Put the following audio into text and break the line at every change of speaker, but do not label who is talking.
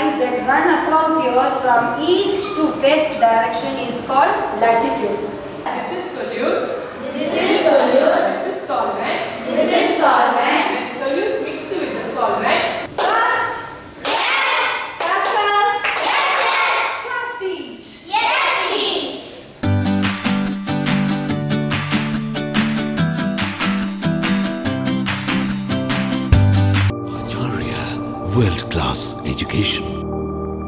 lines that run across the earth from east to west direction is called latitudes.
This is solute.
This is solute.